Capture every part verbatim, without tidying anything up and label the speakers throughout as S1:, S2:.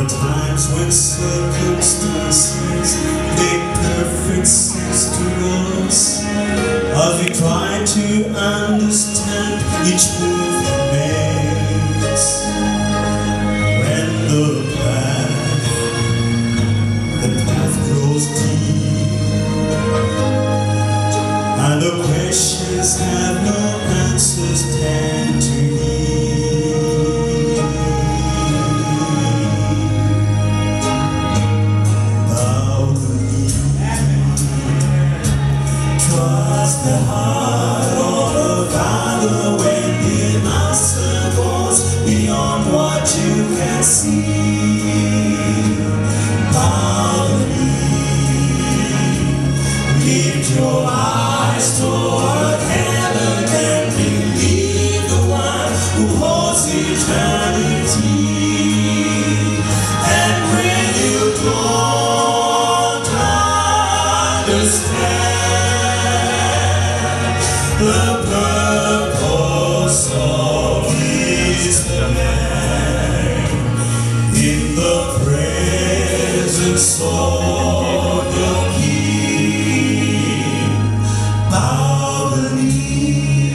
S1: times when circumstances make perfect sense to us, as we try to understand each move he makes. When the path, the path grows deep, and the questions have no answers tend to heal. Thou believe, trust the heart of the Father when the answer goes beyond what you can see. Thou believe, lift your eyes toward heaven and believe the one who holds eternity. And when you don't understand the purpose of his plan, in the presence of your King, bow the knee.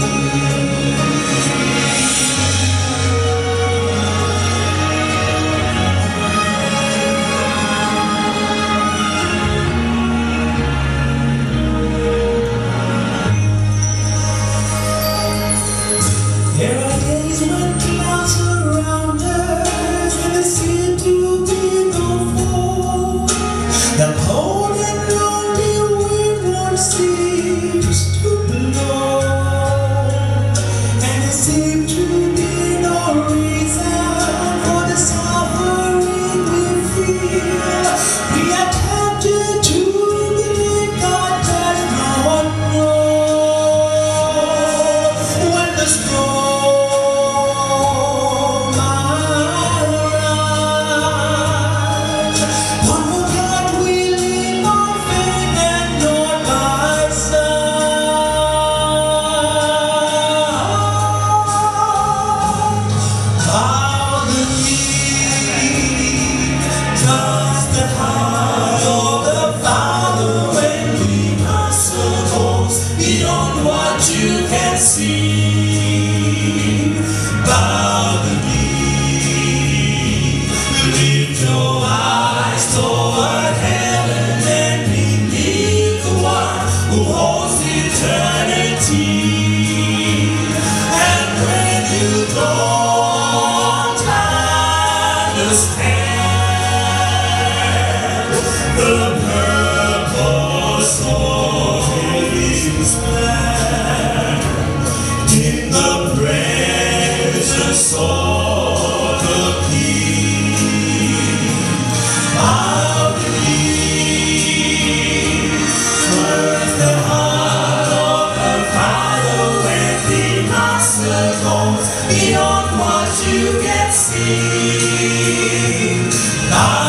S1: There are days when clouds surround us and there seem to be no fall. The cold and lonely wind won't seems to blow, and there seems to be no reason for the suffering we feel. We are tempted to believe God does not know when the storm beyond what you can see. Bow the knee, lift your eyes toward heaven and believe the one who holds eternity. And when you don't understand the purpose of his plan, in the presence of the King, bow the knee. Trust the heart of the Father when the answer goes beyond what you can see. Bow